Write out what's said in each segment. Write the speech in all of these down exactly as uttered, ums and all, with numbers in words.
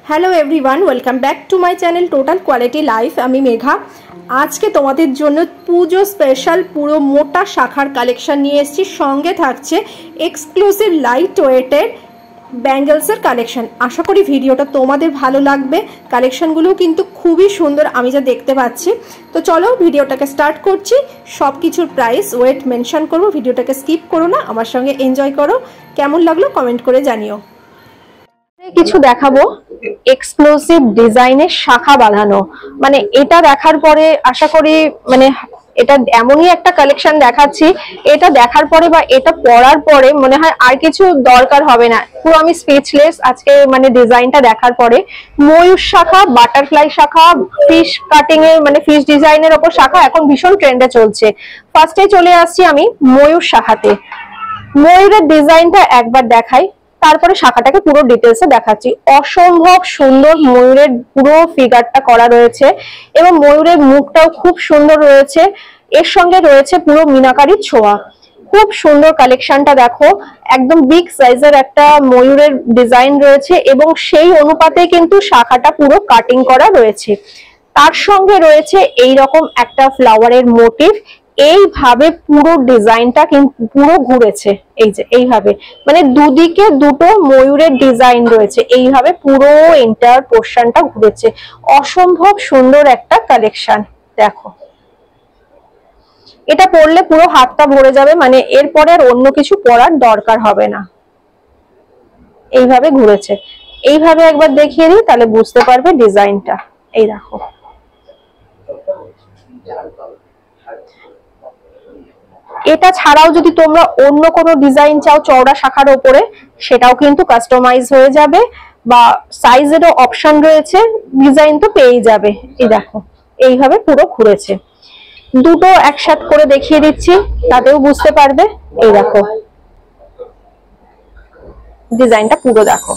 Hello everyone, welcome back to my channel total quality life. আমি মেঘা। আজকে তোমাদের জন্য পুজো স্পেশাল পুরো মোটা শাখার কালেকশন নিয়ে এসেছি। সঙ্গে থাকছে এক্সক্লুসিভ লাইট ওয়েটের ব্যাঙ্গেলসের কালেকশন। আশা করি ভিডিওটা তোমাদের ভালো লাগবে। কালেকশনগুলো কিন্তু খুবই সুন্দর আমি যা দেখতে পাচ্ছি। তো চলো ভিডিওটাকে স্টার্ট করছি। সব কিছুর প্রাইস ওয়েট মেনশন করবো, ভিডিওটাকে স্কিপ করো না, আমার সঙ্গে এনজয় করো। কেমন লাগলো কমেন্ট করে জানিও। কিছু দেখাবো এক্সক্লুসিভ ডিজাইনের শাখা বাঁধানো, মানে এটা দেখার পরে আশা করি মানে এটা এমনই একটা কালেকশন দেখাচ্ছি, এটা দেখার পরে বা এটা পরার পরে মনে হয় আর কিছু দরকার হবে না। পুরো আমি স্পিচলেস আজকে মানে ডিজাইনটা দেখার পরে। ময়ূর শাখা, বাটারফ্লাই শাখা, ফিশ কাটিং এর মানে ফিশ ডিজাইনের ওপর শাখা এখন ভীষণ ট্রেন্ডে চলছে। ফার্স্টে চলে আসছি আমি ময়ূর শাখাতে। ময়ূরের ডিজাইনটা একবার দেখাই, তারপরে শাখাটাকে পুরো ডিটেলসে দেখাচ্ছি। অসম্ভব সুন্দর ময়ূরের পুরো ফিগারটা করা রয়েছে এবং ময়ূরের মুখটাও খুব সুন্দর রয়েছে। এর সঙ্গে রয়েছে পুরো মিনাকারির ছোঁয়া। খুব সুন্দর কালেকশনটা দেখো, একদম বিগ সাইজের একটা ময়ূরের ডিজাইন রয়েছে এবং সেই অনুপাতে কিন্তু শাখাটা পুরো কাটিং করা রয়েছে। তার সঙ্গে রয়েছে এই রকম একটা ফ্লাওয়ারের মোটিভ। এইভাবে পুরো ডিজাইনটা কিন্তু পুরো ঘুরেছে, এই যে এইভাবে মানে দুদিকে দুটো ময়ূরের ডিজাইন রয়েছে, এইভাবে পুরো এন্টায়ার পোরশনটা ঘুরেছে। অসম্ভব সুন্দর একটা কালেকশন দেখো। এটা পরলে পুরো হাতটা ভরে যাবে, মানে এরপরে আর অন্য কিছু পরার দরকার হবে না। এইভাবে ঘুরেছে, এইভাবে একবার দেখিয়ে দিই তাহলে বুঝতে পারবে ডিজাইনটা। এই দেখো, এটা ছাড়াও যদি তোমরা অন্য কোনো ডিজাইন চাও চওড়া শাখার উপরে, সেটাও কিন্তু কাস্টমাইজ হয়ে যাবে বা সাইজেরও অপশন রয়েছে, ডিজাইন তো পেয়ে যাবে। এই দেখো এইভাবে পুরো ঘুরেছে। দুটো একসাথে করে দেখিয়ে দিচ্ছি তাতেও বুঝতে পারবে। এই দেখো ডিজাইনটা পুরো দেখো।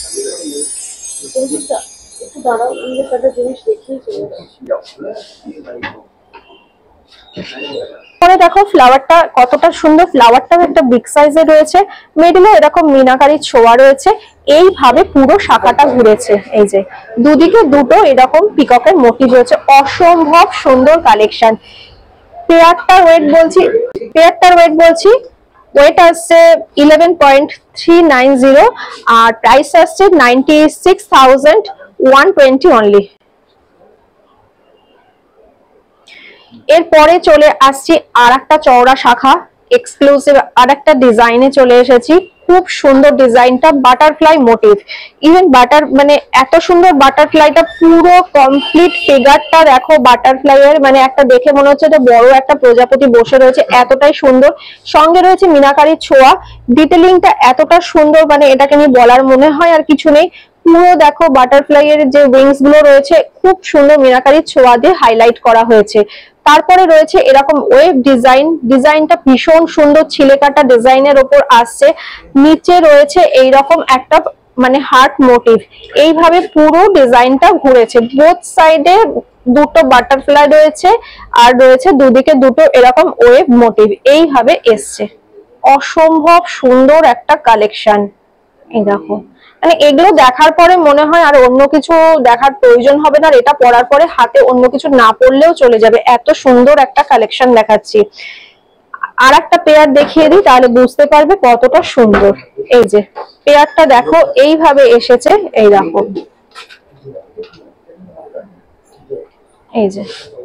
পরে দেখো ফ্লাওয়ারটা কতটা সুন্দর, ফ্লাওয়ারটাও একটা বিগ সাইজে রয়েছে, মিডলে এরকম মিনাকারির ছোঁয়া রয়েছে। এইভাবে পুরো শাখাটা ঘুরেছে, এই যে দুদিকে দুটো এরকম পিককের মোটিভ রয়েছে। অসম্ভব সুন্দর কালেকশন। পেয়ারটার ওয়েট বলছি পেয়ারটার ওয়েট বলছি ওয়েট আসছে eleven point three nine zero আর প্রাইস আসছে ninety six thousand one twenty only. এরপরে চলে আসছি আর একটা চওড়া শাখা, এক্সক্লুসিভ আর একটা ডিজাইনে চলে এসেছি। খুব সুন্দর ডিজাইনটা, বাটারফ্লাই মোটিভ। ইভেন বাটার মানে এত সুন্দর বাটারফ্লাইটা পুরো কমপ্লিট ফিগারটা দেখো। বাটারফ্লাই এর মানে একটা দেখে মনে হচ্ছে যে বড় একটা প্রজাপতি বসে রয়েছে, এতটাই সুন্দর। সঙ্গে রয়েছে মিনাকারির ছোঁয়া। ডিটেলিংটা এতটা সুন্দর, মানে এটাকে নিয়ে বলার মনে হয় আর কিছু নেই। পুরো দেখো বাটারফ্লাই এর যে উইংস গুলো রয়েছে খুব সুন্দর মিনাকারির ছোঁয়া দিয়ে হাইলাইট করা হয়েছে। তারপরে রয়েছে এরকম ওয়েভ ডিজাইন, ডিজাইনটা ভীষণ সুন্দর ছিলে কাটা ডিজাইনের ওপর আসছে। নিচে রয়েছে এইরকম একটা মানে হার্ট মোটিভ। এইভাবে পুরো ডিজাইনটা ঘুরেছে। বোথ সাইডে দুটো বাটারফ্লাই রয়েছে আর রয়েছে দুদিকে দুটো এরকম ওয়েভ মোটিভ, এইভাবে এসছে। অসম্ভব সুন্দর একটা কালেকশন। এই দেখো, মানে এগুলো দেখার পরে মনে হয় আর অন্য কিছু দেখার প্রয়োজন হবে না। এটা পরার পরে হাতে অন্য কিছু না পরলেও চলে যাবে, এত সুন্দর একটা কালেকশন দেখাচ্ছি। আর একটা পেয়ার দেখিয়ে দিই তাহলে বুঝতে পারবে কতটা সুন্দর। এই যে পেয়ারটা দেখো, এইভাবে এসেছে। এই দেখো, এই যে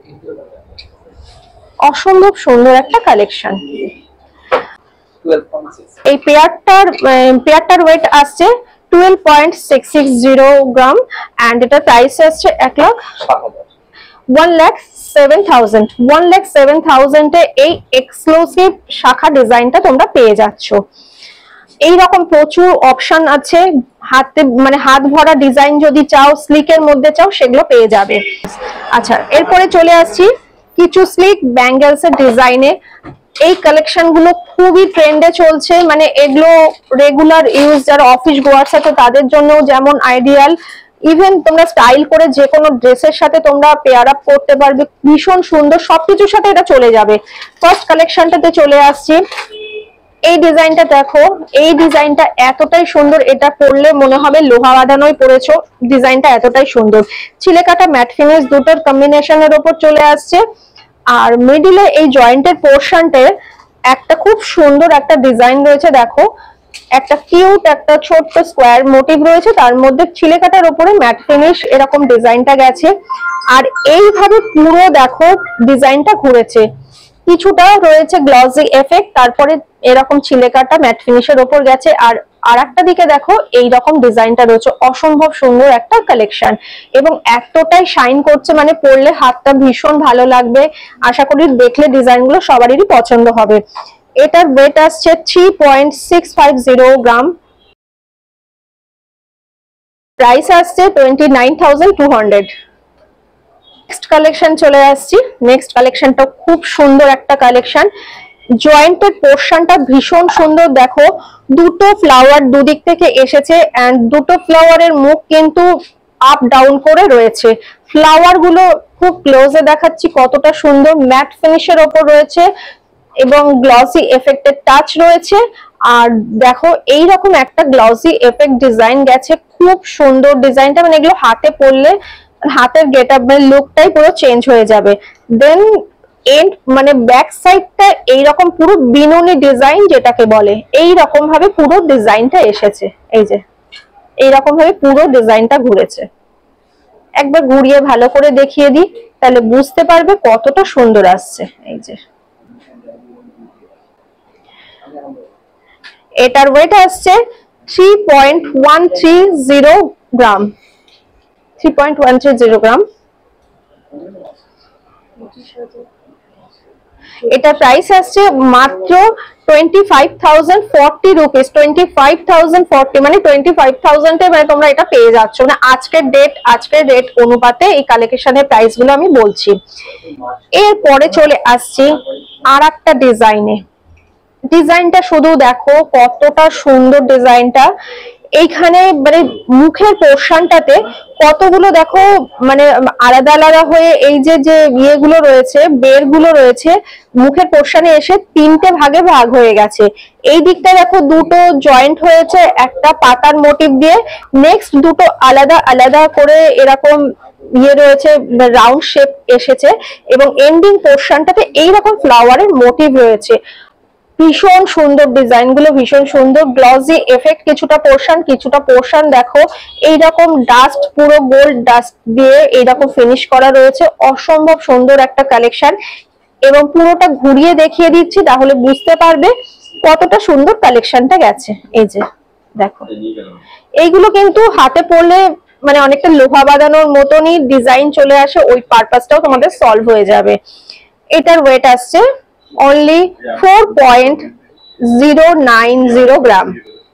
অসম্ভব সুন্দর একটা কালেকশন। এই পেয়ারটার পেয়ারটার ওয়েট আসছে twelve point six six zero gram and এটা প্রাইস আসছে এক lakh one lakh seven thousand one lakh seven থাউজেন্ডে এই এক্সক্লুসিভ শাখা ডিজাইনটা তোমরা পেয়ে যাচ্ছ। এইরকম প্রচুর অপশন আছে, হাতে মানে হাত ভরা ডিজাইন যদি চাও, স্লিকের মধ্যে চাও, সেগুলো পেয়ে যাবে। আচ্ছা, এরপরে চলে আসছি কিছু স্লিক ব্যাঙ্গেলস এর ডিজাইনে। এই কালেকশন গুলো খুবই ট্রেন্ডে চলছে, মানে এগুলো রেগুলার ইউজ যারা অফিস গোয়ার্স আছে তাদের জন্য যেমন আইডিয়াল। ইভেন তোমরা স্টাইল করে যে কোনো ড্রেসের সাথে তোমরা পেয়ার আপ করতে পারবে, ভীষণ সুন্দর, সবকিছুর সাথে এটা চলে যাবে। ফার্স্ট কালেকশনটাতে চলে আসছি। এই ডিজাইনটা দেখো, এই ডিজাইনটা এতটাই সুন্দর, এটা পরলে মনে হবে লোহা বাঁধানোই পরেছো। ডিজাইনটা এতটাই সুন্দর, ছিলে কাটা ম্যাট ফিনিশ দুটোর কম্বিনেশনের উপর চলে আসছে। আর মিডিলে এই জয়েন্টের পোর্শনটায় একটা খুব সুন্দর একটা ডিজাইন রয়েছে, দেখো একটা কিউট একটা ছোট্ট স্কোয়ার মোটিভ রয়েছে, তার মধ্যে ছিলে কাটার উপরে ম্যাট ফিনিশ এরকম ডিজাইনটা গেছে। আর এইভাবে পুরো দেখো ডিজাইনটা ঘুরেছে, কিছুটা রয়েছে গ্লসি এফেক্ট, তারপরে এরকম ছিলে কাটা ম্যাট ফিনিশের উপর গেছে। আর আর একটা দিকে দেখো এইরকম ডিজাইনটা রয়েছে, অসম্ভব সুন্দর একটা কালেকশন এবং এতটাই শাইন করছে, মানে পরলে হাতটা ভীষণ ভালো লাগবে। আশা করি দেখলে ডিজাইনগুলো সবারই পছন্দ হবে। এটার ওয়েট আসছে three point six five zero gram, price আসছে twenty nine thousand two hundred. Next collection চলে আসছি। নেক্সট কালেকশনটা খুব সুন্দর একটা কালেকশন, জয়েন্টের পোর্শনটা ভীষণ সুন্দর, দেখো দুটো ফ্লাওয়ার দুদিক থেকে এসেছে এন্ড দুটো ফ্লাওয়ারের মুখ কিন্তু আপ ডাউন করে রয়েছে। ফ্লাওয়ার গুলো খুব ক্লোজে দেখাচ্ছি কতটা সুন্দর, ম্যাট ফিনিশের ওপর রয়েছে এবং গ্লসি এফেক্টের টাচ রয়েছে। আর দেখো এইরকম একটা গ্লসি এফেক্ট ডিজাইন গেছে, খুব সুন্দর ডিজাইনটা, মানে এগুলো হাতে পরলে হাতের গেট আপ লুকটাই পুরো চেঞ্জ হয়ে যাবে। দেন এন্ড মানে ব্যাক সাইডটা এইরকম পুরো বিনুনি ডিজাইন যেটাকে বলে, এইরকম ভাবে পুরো ডিজাইনটা এসেছে। এই যে এইরকম ভাবে পুরো ডিজাইনটা ঘুরেছে, একবার ঘুরিয়ে ভালো করে দেখিয়ে দিই তাহলে বুঝতে পারবে কতটা সুন্দর আসছে। এই যে এটার ওয়েট আসছে three point one three zero gram, three point one three zero gram. এটা প্রাইস আসছে মাত্র twenty five thousand forty rupees, twenty five thousand forty মানে টোয়েন্টি ফাইভ থাউজেন্ড এ মানে তোমরা এটা পেয়ে যাচ্ছ। মানে আজকের ডেট আজকের রেট অনুপাতে এই কালেকশনের প্রাইস গুলো আমি বলছি। এরপরে চলে আসছি আর একটা ডিজাইনে, ডিজাইনটা শুধু দেখো কতটা সুন্দর ডিজাইনটা। এইখানে মানে মুখের পোর্শনটাতে কতগুলো দেখো মানে আলাদা আলাদা হয়ে এই যে যে ইয়েগুলো রয়েছে, বের গুলো রয়েছে মুখের পোর্শনে এসে তিনটে ভাগে ভাগ হয়ে গেছে। এই দিকটা দেখো দুটো জয়েন্ট হয়েছে একটা পাতার মোটিভ দিয়ে, নেক্সট দুটো আলাদা আলাদা করে এরকম ইয়ে রয়েছে, রাউন্ড শেপ এসেছে এবং এন্ডিং পোর্শনটাতে এইরকম ফ্লাওয়ারের মোটিভ রয়েছে। ভীষণ সুন্দর ডিজাইন গুলো, ভীষণ সুন্দর গ্লসি এফেক্ট কিছুটা পোর্শন, কিছুটা পোর্শন দেখো এইরকম ডাস্ট পুরো গোল্ড ডাস্ট দিয়ে এইরকম ফিনিশ করা রয়েছে, অসম্ভব সুন্দর একটা কালেকশন। এবং পুরোটা ঘুরিয়ে দেখিয়ে দিচ্ছি তাহলে বুঝতে পারবে কতটা সুন্দর কালেকশনটা গেছে। এই যে দেখো এইগুলো কিন্তু হাতে পরলে মানে অনেকটা লোহা বাঁধানোর মতনই ডিজাইন চলে আসে, ওই পারপাসটাও তোমাদের সলভ হয়ে যাবে। এটার ওয়েট আসছে only four point zero nine zero গ্রাম,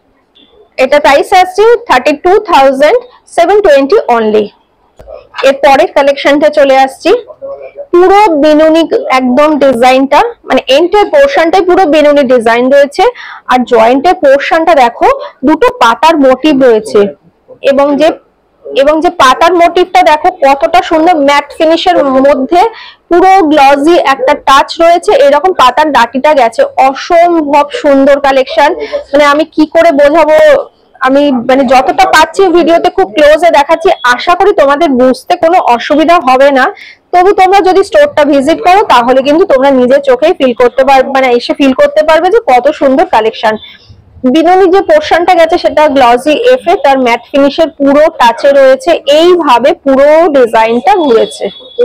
এটা প্রাইস আসছে thirty two thousand seven twenty only. এর পরের কালেকশনটা চলে আসছি, পুরো বেনুনি একদম ডিজাইনটা, মানে এন্টার পোর্শনটাই পুরো বেনুনি ডিজাইন রয়েছে। আর জয়েন্টের পোর্শনটা দেখো দুটো পাতার মোটিভ রয়েছে এবং যে এবং যে পাতার মোটিভটা দেখো কতটা সুন্দর, ম্যাট ফিনিশের মধ্যে পুরো গ্লসি একটা টাচ রয়েছে, এরকম পাতার ডাটিটা গেছে, অসম্ভব সুন্দর কালেকশন। মানে আমি কি করে বোঝাবো, আমি মানে যতটা পাচ্ছি ভিডিওতে খুব ক্লোজে দেখাচ্ছি, আশা করি তোমাদের বুঝতে কোনো অসুবিধা হবে না। তবু তোমরা যদি স্টোরটা ভিজিট করো তাহলে কিন্তু তোমরা নিজের চোখেই ফিল করতে পারবে, মানে এসে ফিল করতে পারবে যে কত সুন্দর কালেকশন। বিনুনি যে পোর্শনটা গেছে সেটা গ্লসি এফেক্ট আর ম্যাট ফিনিশের পুরো টাচে রয়েছে, এইভাবে পুরো ডিজাইনটা ঘুরেছে।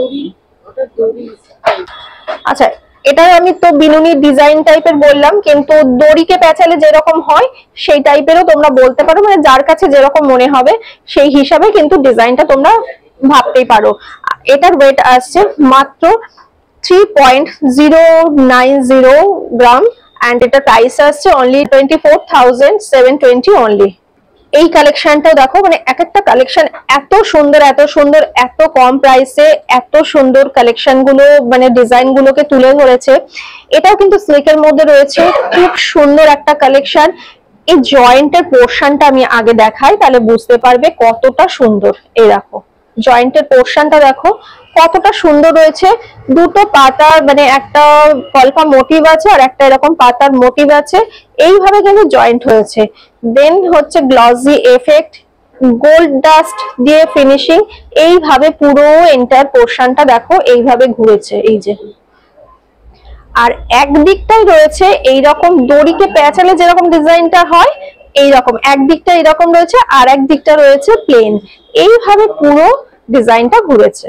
আচ্ছা এটা আমি তো বিনুনি ডিজাইন টাইপের বললাম, কিন্তু দড়িকে পেঁচালে যেরকম হয় সেই টাইপেরও তোমরা বলতে পারো, মানে যার কাছে যেরকম মনে হবে সেই হিসাবে কিন্তু ডিজাইনটা তোমরা ভাবতেই পারো। এটার ওয়েট আসছে মাত্র three point zero nine zero gram and এটা প্রাইস আসছে only twenty four thousand seven twenty only। এই কালেকশনটাও দেখো, মানে এক একটা কালেকশন এত সুন্দর এত সুন্দর, এত কম প্রাইসে এত সুন্দর কালেকশন গুলো মানে ডিজাইন গুলোকে তুলে ধরেছে। এটাও কিন্তু সিল্কের মধ্যে রয়েছে, খুব সুন্দর একটা কালেকশন। এই জয়েন্টের পোর্শনটা আমি আগে দেখাই তাহলে বুঝতে পারবে কতটা সুন্দর। এই দেখো জয়েন্টের পোর্শনটা দেখো কতটা সুন্দর রয়েছে, দুটো পাতার মানে একটা কলকা মোটিভ আছে আর একটা এরকম পাতার মোটিভ আছে, এইভাবে কিন্তু জয়েন্ট হয়েছে। দেন হচ্ছে গ্লসি এফেক্ট, গোল্ড ডাস্ট দিয়ে ফিনিশিং, এইভাবে পুরো এন্টায়ার পোর্শনটা দেখো এইভাবে ঘুরেছে এই যে। আর একদিকটাই রয়েছে এইরকম দড়িকে পেঁচালে যেরকম ডিজাইনটা হয় এইরকম, একদিকটা এরকম রয়েছে আর একদিকটা রয়েছে প্লেন, এইভাবে পুরো ডিজাইনটা ঘুরেছে।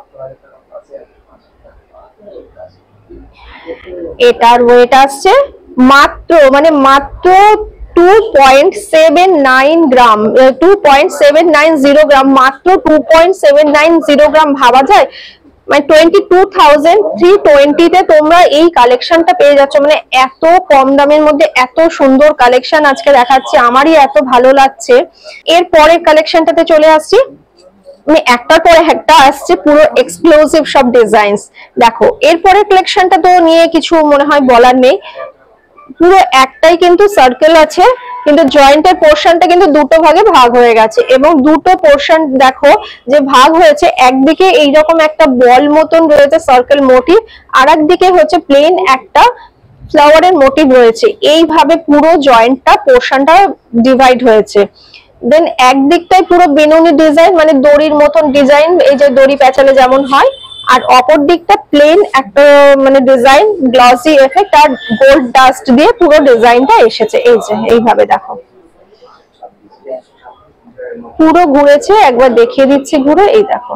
এটার ওয়েট আসছে মাত্র মানে মাত্র two point seven nine gram, two point seven nine zero gram, মাত্র two point seven nine zero gram. ভাবা যায় মানে twenty two thousand three twenty তে তোমরা এই কালেকশনটা পেয়ে যাচ্ছ, মানে এত কম দামের মধ্যে এত সুন্দর কালেকশন আজকে দেখাচ্ছি, আমারই এত ভালো লাগছে। এর পরের কালেকশনটাতে চলে আসছি, মানে একটার পরে একটা আসছে পুরো এক্সক্লুসিভ সব ডিজাইনস। দেখো এরপরে কালেকশনটা তো নিয়ে কিছু মনে হয় বলার নেই, পুরো একটাই কিন্তু সার্কেল আছে, কিন্তু জয়েন্টের পোর্শনটা কিন্তু দুটো ভাগে ভাগ হয়ে গেছে এবং দুটো পোর্শন দেখো যে ভাগ হয়েছে, একদিকে এইরকম একটা বল মতন রয়েছে সার্কেল মোটিভ, আর একদিকে হচ্ছে প্লেন একটা ফ্লাওয়ারের মোটিভ রয়েছে, এইভাবে পুরো জয়েন্টটা পোর্শনটা ডিভাইড হয়েছে। দেন একদিকটাই পুরো বেনুনি ডিজাইন মানে দড়ির মতন ডিজাইন, এই যে দড়ি পেঁচালে যেমন হয়, আর অপর দিকটা প্লেন একটা মানে ডিজাইন গ্লসি এফেক্ট আর গোল্ড ডাস্ট দিয়ে পুরো ডিজাইনটা এসেছে এই যে এইভাবে দেখো পুরো ঘুরেছে, একবার দেখিয়ে দিচ্ছি ঘুরে, এই দেখো।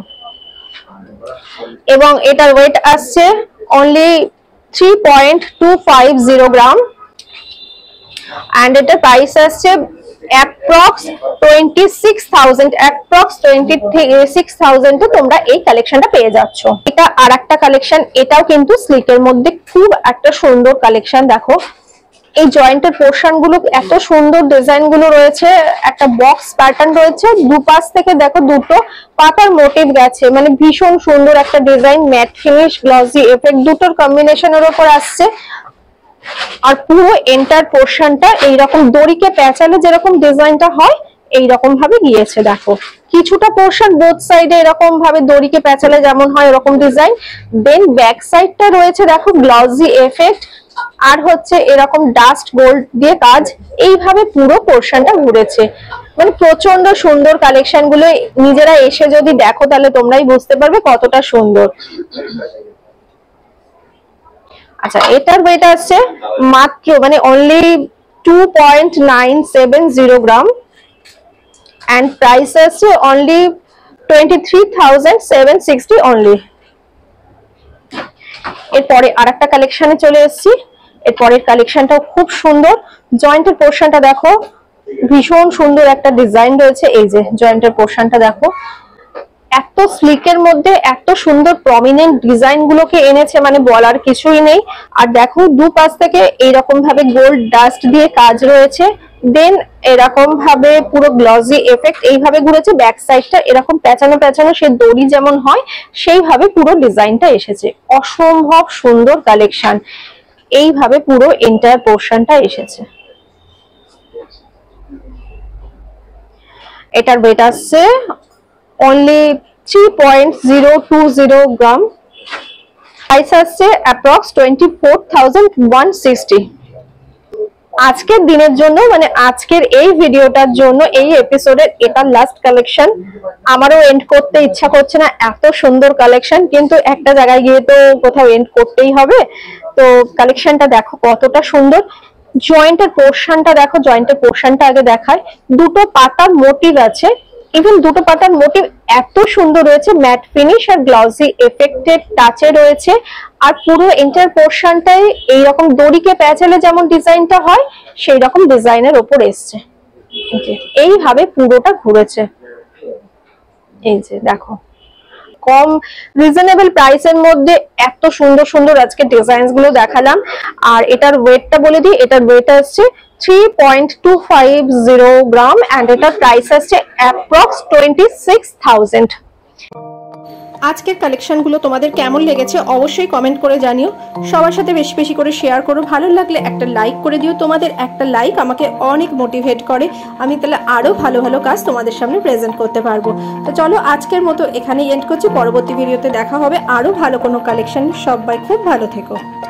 এবং এটার ওয়েট আসছে only three point two five zero gram and এটা প্রাইস আসছে approx twenty six thousand, approx twenty six thousand এ তোমরা এই কালেকশনটা পেয়ে যাচ্ছ। এটা আর একটা কালেকশন, এটাও কিন্তু স্লিকের মধ্যে খুব একটা সুন্দর কালেকশন। দেখো এই জয়েন্টের পোর্শন গুলো এত সুন্দর, ডিজাইন গুলো রয়েছে, একটা বক্স প্যাটার্ন রয়েছে, দুপাশ থেকে দেখো দুটো পাতার মোটিভ গেছে, মানে ভীষণ সুন্দর একটা design, matte finish glossy effect দুটোর কম্বিনেশনের উপর আসছে। আর পুরো এন্টার পোর্শনটা এইরকম দড়িকে পেঁচালে যেরকম ডিজাইনটা হয় এইরকম ভাবে গিয়েছে। দেখো কিছুটা পোর্শন বোথ সাইডে এরকম ভাবে দড়িকে পেঁচালে যেমন হয় এরকম ডিজাইন, দেন ব্যাক সাইডটা রয়েছে দেখো গ্লসি এফেক্ট আর হচ্ছে এরকম ডাস্ট গোল্ড দিয়ে কাজ, এইভাবে পুরো পোর্শনটা ঘুরেছে। মানে প্রচন্ড সুন্দর কালেকশন গুলো, নিজেরা এসে যদি দেখো তাহলে তোমরাই বুঝতে পারবে কতটা সুন্দর। আচ্ছা এটার ওয়েট আছে মাত্র মানে only two point nine seven zero gram and price আছে only twenty three thousand seven sixty only. এরপরে আরেকটা কালেকশনে চলে এসেছি, এরপরের কালেকশনটাও খুব সুন্দর, জয়েন্টের পোর্শনটা দেখো ভীষণ সুন্দর একটা ডিজাইন রয়েছে, এই যে জয়েন্টের পোর্শনটা দেখো এত স্লিকের মধ্যে এত সুন্দর প্রমিনেন্ট ডিজাইন গুলোকে এনেছে মানে বলার কিছুই নেই। আর দেখো দুপাশ থেকে এইরকম ভাবে গোল্ড ডাস্ট দিয়ে কাজ রয়েছে, দেন এরকম ভাবে পুরো গ্লসি এফেক্ট এইভাবে ঘুরেছে, ব্যাক সাইডটা এরকম পেঁচানো পেঁচানো সে দড়ি যেমন হয় সেইভাবে পুরো ডিজাইনটা এসেছে। অসম্ভব সুন্দর কালেকশন, এইভাবে পুরো এন্টায়ার পোর্শনটা এসেছে। এটার ওয়েট আসছে only three point zero two zero gram, price আসছে approx twenty four thousand one sixty. আজকের দিনের জন্য মানে আজকের এই ভিডিওটার জন্য এই এপিসোডের এটা লাস্ট কালেকশন। আমারও এন্ড করতে ইচ্ছা করছে না, এত সুন্দর কালেকশন, কিন্তু একটা জায়গায় গিয়ে তো কোথাও এন্ড করতেই হবে। তো কালেকশনটা দেখো কতটা সুন্দর, জয়েন্টের পোর্শনটা দেখো, জয়েন্টের পোর্শনটা আগে দেখায়, দুটো পাতার মোটিভ আছে, ইভেন দুটো পাতার মোটিভ এত সুন্দর রয়েছে, ম্যাট ফিনিশ আর গ্লসি এফেক্টেড টাচে রয়েছে। আর পুরো এন্টার পোর্শনটাই এইরকম দড়িকে পেঁচালে যেমন ডিজাইনটা হয় সেই রকম ডিজাইনের উপর এসছে, এইভাবে পুরোটা ঘুরেছে। এই যে দেখো কম রিজনেবল প্রাইসের মধ্যে এত সুন্দর সুন্দর আজকে ডিজাইনস গুলো দেখালাম। আর এটার ওয়েটটা বলে দিই, এটার ওয়েট আসছে three point two five zero gram and এটার প্রাইস আসছে অ্যাপ্রক্স টোয়েন্টি সিক্স থাউজেন্ড। আজকের কালেকশনগুলো তোমাদের কেমন লেগেছে অবশ্যই কমেন্ট করে জানিও। সবার সাথে বেশি বেশি করে শেয়ার করো, ভালো লাগলে একটা লাইক করে দিও। তোমাদের একটা লাইক আমাকে অনেক মোটিভেট করে, আমি তাহলে আরও ভালো ভালো কাজ তোমাদের সামনে প্রেজেন্ট করতে পারবো। তো চলো আজকের মতো এখানেই এন্ড করছি, পরবর্তী ভিডিওতে দেখা হবে আরও ভালো কোনো কালেকশন। সবাই খুব ভালো থেকো।